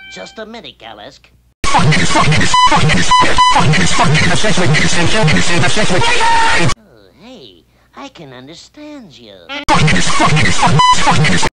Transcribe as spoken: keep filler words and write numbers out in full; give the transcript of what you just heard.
Just a minute, Galask. Oh, hey, I can understand you.